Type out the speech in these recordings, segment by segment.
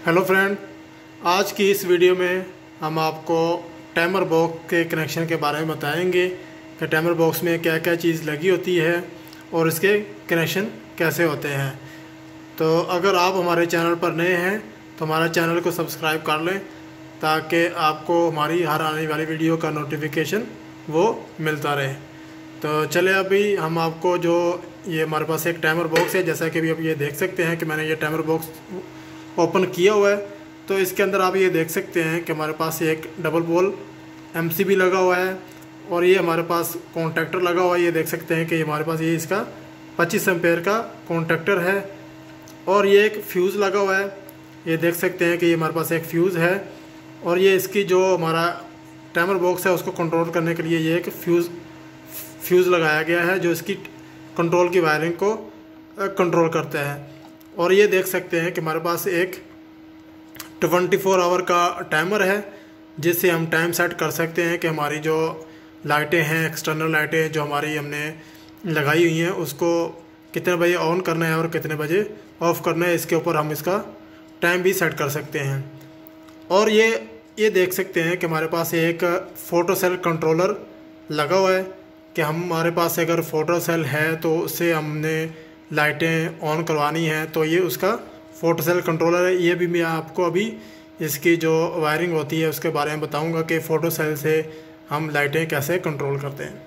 Hello friend, आज की इस वीडियो में हम आपको टाइमर बॉक्स के कनेक्शन के बारे में बताएंगे कि टाइमर बॉक्स में क्या क्या चीज़ लगी होती है और इसके कनेक्शन कैसे होते हैं। तो अगर आप हमारे चैनल पर नए हैं तो हमारे चैनल को सब्सक्राइब कर लें ताकि आपको हमारी हर आने वाली वीडियो का नोटिफिकेशन वो मिलता रहे। तो चले अभी हम आपको जो ये हमारे पास एक टाइमर बॉक्स है, जैसा कि अभी आप ये देख सकते हैं कि मैंने ये टाइमर बॉक्स ओपन किया हुआ है। तो इसके अंदर आप ये देख सकते हैं कि हमारे पास एक डबल पोल एमसीबी लगा हुआ है और ये हमारे पास कॉन्टैक्टर लगा हुआ है। ये देख सकते हैं कि हमारे पास ये इसका 25 एम्पेयर का कॉन्टैक्टर है और ये एक फ्यूज़ लगा हुआ है। ये देख सकते हैं कि ये हमारे पास एक फ्यूज़ है और ये इसकी जो हमारा टाइमर बॉक्स है उसको कंट्रोल करने के लिए ये एक फ्यूज़ लगाया गया है जो इसकी कंट्रोल की वायरिंग को कंट्रोल करता है। और ये देख सकते हैं कि हमारे पास एक 24 आवर का टाइमर है जिससे हम टाइम सेट कर सकते हैं कि हमारी जो लाइटें हैं, एक्सटर्नल लाइटें जो हमारी हमने लगाई हुई हैं उसको कितने बजे ऑन करना है और कितने बजे ऑफ़ करना है, इसके ऊपर हम इसका टाइम भी सेट कर सकते हैं। और ये देख सकते हैं कि हमारे पास एक फोटोसेल कंट्रोलर लगा हुआ है कि हमारे पास अगर फोटोसेल है तो उससे हमने लाइटें ऑन करवानी हैं तो ये उसका फोटोसेल कंट्रोलर है। ये भी मैं आपको अभी इसकी जो वायरिंग होती है उसके बारे में बताऊंगा कि फ़ोटोसेल से हम लाइटें कैसे कंट्रोल करते हैं।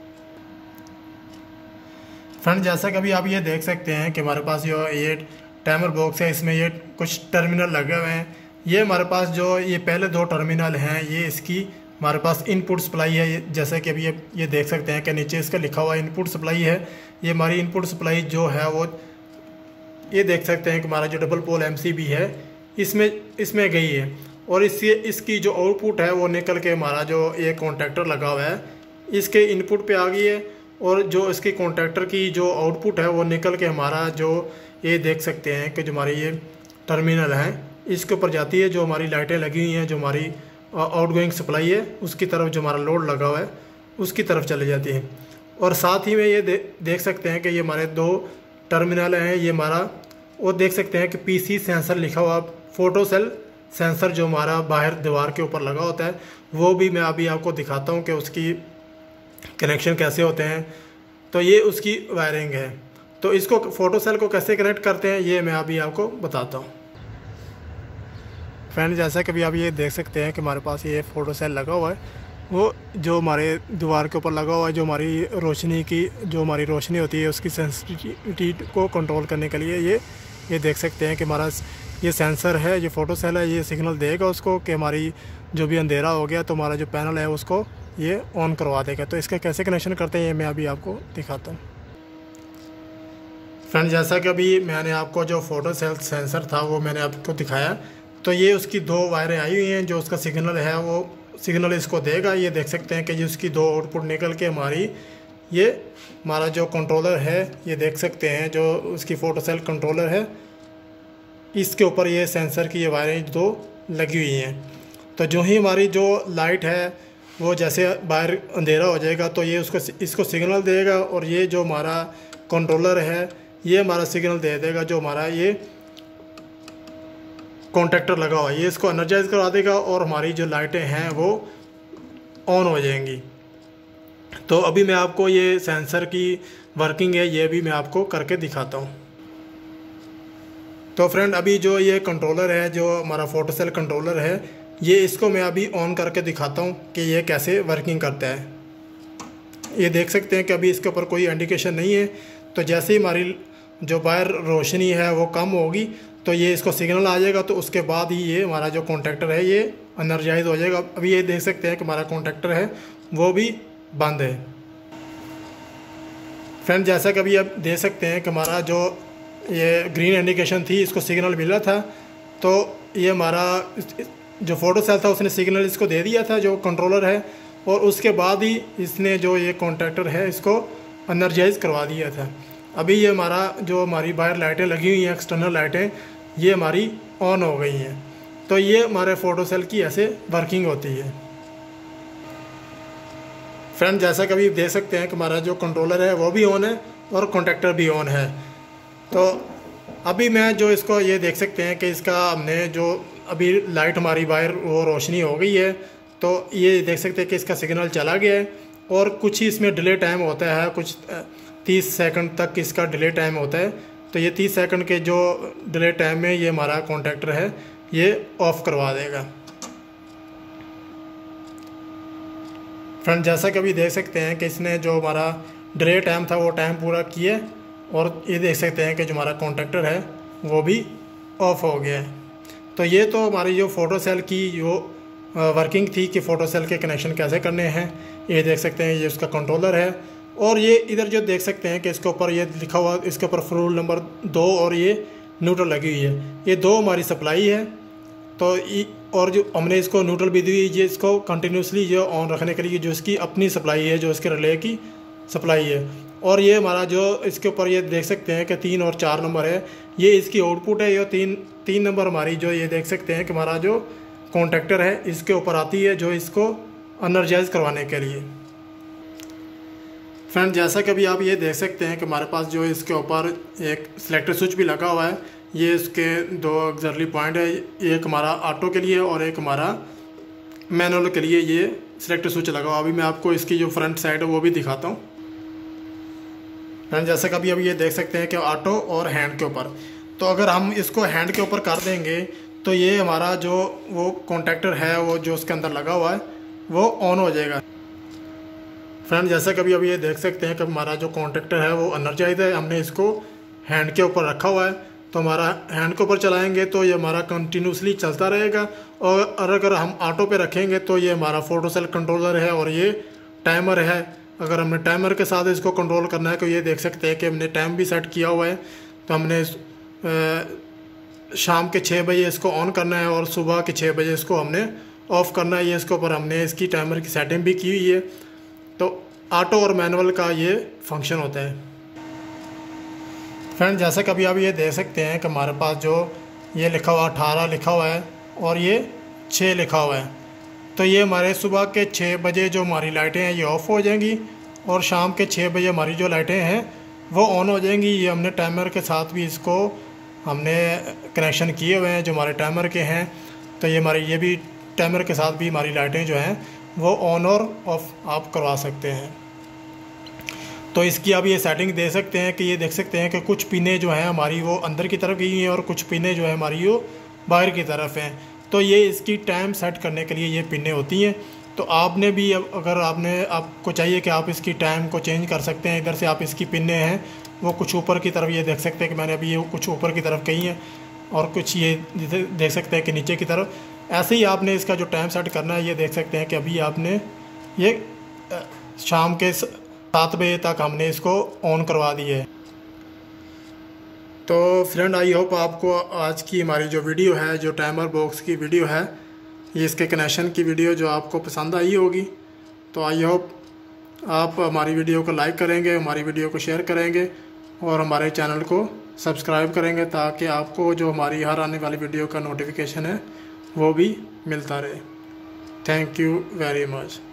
फ्रेंड, जैसा कि अभी आप ये देख सकते हैं कि हमारे पास जो ये टाइमर बॉक्स है इसमें ये कुछ टर्मिनल लगे हुए हैं। ये हमारे पास जो ये पहले 2 टर्मिनल हैं ये इसकी हमारे पास इनपुट सप्लाई है। जैसे कि अभी ये देख सकते हैं कि नीचे इसका लिखा हुआ इनपुट सप्लाई है। ये हमारी इनपुट सप्लाई जो है वो ये देख सकते हैं कि हमारा जो डबल पोल एमसीबी है इसमें गई है और इसकी जो आउटपुट है वो निकल के हमारा जो ये कॉन्टैक्टर लगा हुआ है इसके इनपुट पे आ गई है और जो इसकी कॉन्टैक्टर की जो आउटपुट है वो निकल के हमारा जो ये देख सकते हैं कि जो हमारी ये टर्मिनल है इसके ऊपर जाती है। जो हमारी लाइटें लगी हुई हैं, जो हमारी आउटगोइंग सप्लाई है उसकी तरफ जो हमारा लोड लगा हुआ है उसकी तरफ चली जाती है। और साथ ही में ये देख सकते हैं कि ये हमारे 2 टर्मिनल हैं। ये हमारा वो देख सकते हैं कि पीसी सेंसर लिखा हुआ फोटोसेल सेंसर जो हमारा बाहर दीवार के ऊपर लगा होता है वो भी मैं अभी आपको दिखाता हूँ कि उसकी कनेक्शन कैसे होते हैं। तो ये उसकी वायरिंग है। तो इसको फोटोसेल को कैसे कनेक्ट करते हैं ये मैं अभी आपको बताता हूँ। फ्रेंड, जैसा कि अभी आप ये देख सकते हैं कि हमारे पास ये फोटोसेल लगा हुआ है, वो जो हमारे दीवार के ऊपर लगा हुआ है, जो हमारी रोशनी होती है उसकी सेंसिटिविटी को कंट्रोल करने के लिए ये देख सकते हैं कि हमारा ये सेंसर है, ये फोटोसेल है, ये सिग्नल देगा उसको कि हमारी जो भी अंधेरा हो गया तो हमारा जो पैनल है उसको ये ऑन करवा देगा। तो इसका कैसे कनेक्शन करते हैं ये मैं अभी आपको दिखाता हूँ। फ्रेंड, जैसा कि अभी मैंने आपको जो फोटोसेल सेंसर था वो मैंने आपको दिखाया, तो ये उसकी 2 वायरें आई हुई हैं। जो उसका सिग्नल है वो सिग्नल इसको देगा। ये देख सकते हैं कि ये उसकी 2 आउटपुट निकल के हमारा जो कंट्रोलर है ये देख सकते हैं जो उसकी फोटोसेल कंट्रोलर है इसके ऊपर ये सेंसर की ये वायरें 2 लगी हुई हैं। तो जो ही हमारी जो लाइट है वो जैसे बाहर अंधेरा हो जाएगा तो ये इसको सिग्नल देगा और ये जो हमारा कंट्रोलर है ये हमारा सिग्नल दे देगा जो हमारा ये कॉन्टैक्टर लगा हुआ है ये इसको एनर्जाइज करवा देगा और हमारी जो लाइटें हैं वो ऑन हो जाएंगी। तो अभी मैं आपको ये सेंसर की वर्किंग है ये भी मैं आपको करके दिखाता हूँ। तो फ्रेंड, अभी जो ये कंट्रोलर है, जो हमारा फोटोसेल कंट्रोलर है, ये इसको मैं अभी ऑन करके दिखाता हूँ कि ये कैसे वर्किंग करता है। ये देख सकते हैं कि अभी इसके ऊपर कोई इंडिकेशन नहीं है। तो जैसे ही हमारी जो बाहर रोशनी है वो कम होगी तो ये इसको सिग्नल आ जाएगा, तो उसके बाद ही ये हमारा जो कॉन्टैक्टर है ये एनर्जाइज हो जाएगा। अभी ये देख सकते हैं कि हमारा कॉन्टैक्टर है वो भी बंद है। फ्रेंड, जैसा कि अभी आप देख सकते हैं कि हमारा जो ये ग्रीन इंडिकेशन थी इसको सिग्नल मिला था, तो ये हमारा जो फोटोसेल था उसने सिग्नल इसको दे दिया था जो कंट्रोलर है, और उसके बाद ही इसने जो ये कॉन्टैक्टर है इसको एनर्जाइज करवा दिया था। अभी ये हमारी बाहर लाइटें लगी हुई हैं, एक्सटर्नल लाइटें, ये हमारी ऑन हो गई हैं। तो ये हमारे फोटोसेल की ऐसे वर्किंग होती है। फ्रेंड, जैसा कि अभी देख सकते हैं कि हमारा जो कंट्रोलर है वो भी ऑन है और कॉन्टैक्टर भी ऑन है। तो अभी मैं जो इसको ये देख सकते हैं कि इसका हमने जो अभी लाइट हमारी बाहर वो रोशनी हो गई है, तो ये देख सकते हैं कि इसका सिग्नल चला गया है और कुछ ही इसमें डिले टाइम होता है, कुछ 30 सेकंड तक इसका डिले टाइम होता है। तो ये 30 सेकंड के जो डिले टाइम में ये हमारा कॉन्टैक्टर है ये ऑफ़ करवा देगा। फ्रेंड जैसा कि अभी देख सकते हैं कि इसने जो हमारा डिले टाइम था वो टाइम पूरा किया और ये देख सकते हैं कि जो हमारा कॉन्टैक्टर है वो भी ऑफ़ हो गया है। तो ये तो हमारी जो फोटोसेल की जो वर्किंग थी कि फोटोसेल के कनेक्शन कैसे करने हैं। ये देख सकते हैं ये उसका कंट्रोलर है और ये इधर जो देख सकते हैं कि इसके ऊपर ये लिखा हुआ, इसके ऊपर रूल नंबर 2 और ये न्यूट्रल लगी हुई है। ये 2 हमारी सप्लाई है। तो और जो हमने इसको न्यूट्रल भी दी हुई है इसको कंटिन्यूसली जो ऑन रखने के लिए, जो इसकी अपनी सप्लाई है, जो इसके रिले की सप्लाई है। और ये हमारा जो इसके ऊपर ये देख सकते हैं कि 3 और 4 नंबर है, ये इसकी आउटपुट है। ये 3 नंबर हमारी जो ये देख सकते हैं कि हमारा जो कॉन्टैक्टर है इसके ऊपर आती है, जो इसको एनर्जाइज करवाने के लिए। फ्रेंड जैसा कि अभी आप ये देख सकते हैं कि हमारे पास जो इसके ऊपर एक सिलेक्टर स्विच भी लगा हुआ है। ये इसके 2 ऑक्सिलरी पॉइंट है, एक हमारा ऑटो के लिए और एक हमारा मैनुअल के लिए ये सिलेक्टर स्विच लगा हुआ। अभी मैं आपको इसकी जो फ्रंट साइड है वो भी दिखाता हूँ। फ्रेंड जैसा कि अभी ये देख सकते हैं कि ऑटो और हैंड के ऊपर, तो अगर हम इसको हैंड के ऊपर कर देंगे तो ये हमारा जो वो कॉन्टैक्टर है वो जो उसके अंदर लगा हुआ है वो ऑन हो जाएगा। फ्रेंड जैसा कि अभी ये देख सकते हैं कि हमारा जो कॉन्टैक्टर है वो एनर्जाइज है। हमने इसको हैंड के ऊपर रखा हुआ है, तो हमारा हैंड के ऊपर चलाएंगे तो ये हमारा कंटिन्यूसली चलता रहेगा। और अगर हम ऑटो पे रखेंगे तो ये हमारा फोटोसेल कंट्रोलर है और ये टाइमर है। अगर हमने टाइमर के साथ इसको कंट्रोल करना है तो ये देख सकते हैं कि हमने टाइम भी सेट किया हुआ है। तो हमने शाम के 6 बजे इसको ऑन करना है और सुबह के 6 बजे इसको हमने ऑफ़ करना है। ये इसके ऊपर हमने इसकी टाइमर की सेटिंग भी की हुई है। तो ऑटो और मैनुअल का ये फंक्शन होता है। फ्रेंड जैसा कि अभी आप ये देख सकते हैं कि हमारे पास जो ये लिखा हुआ 18 लिखा हुआ है और ये 6 लिखा हुआ है। तो ये हमारे सुबह के 6 बजे जो हमारी लाइटें हैं ये ऑफ़ हो जाएंगी और शाम के 6 बजे हमारी जो लाइटें हैं वो ऑन हो जाएंगी। ये हमने टाइमर के साथ भी इसको हमने कनेक्शन किए हुए हैं जो हमारे टाइमर के हैं। तो ये हमारे ये भी टाइमर के साथ भी हमारी लाइटें जो हैं वो ऑन और ऑफ आप करवा सकते हैं। तो इसकी आप ये सेटिंग दे सकते हैं कि ये देख सकते हैं कि कुछ पिने जो हैं हमारी वो अंदर की तरफ गई हैं और कुछ पिने जो है हमारी वो बाहर की तरफ हैं। तो ये इसकी टाइम सेट करने के लिए ये पिने होती हैं। तो आपने भी अगर आपको चाहिए कि आप इसकी टाइम को चेंज कर सकते हैं। इधर से आप इसकी पिने हैं वो कुछ ऊपर की तरफ, ये देख सकते हैं कि मैंने अभी ये कुछ ऊपर की तरफ कही हैं और कुछ ये देख सकते हैं कि नीचे की तरफ। ऐसे ही आपने इसका जो टाइम सेट करना है, ये देख सकते हैं कि अभी आपने ये शाम के 7 बजे तक हमने इसको ऑन करवा दिया है। तो फ्रेंड आई होप आपको आज की हमारी जो वीडियो है, जो टाइमर बॉक्स की वीडियो है, ये इसके कनेक्शन की वीडियो जो आपको पसंद आई होगी। तो आई होप आप हमारी वीडियो को लाइक करेंगे, हमारी वीडियो को शेयर करेंगे और हमारे चैनल को सब्सक्राइब करेंगे ताकि आपको जो हमारी हर आने वाली वीडियो का नोटिफिकेशन है वो भी मिलता रहे। Thank you very much.